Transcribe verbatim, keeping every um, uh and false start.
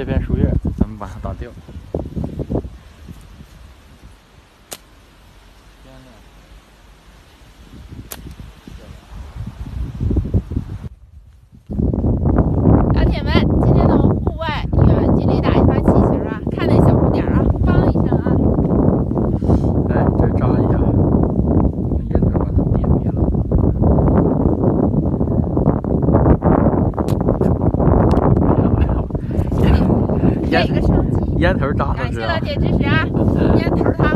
这片树叶，咱们把它打掉。 老铁们，今天呢，我们户外远距离打一发气球啊，看那小红点啊，梆一声啊！ 来，这扎一下，用烟头把它点灭了。烟每个升级， 烟头扎上感去啊！ 谢老铁支持啊！烟头它。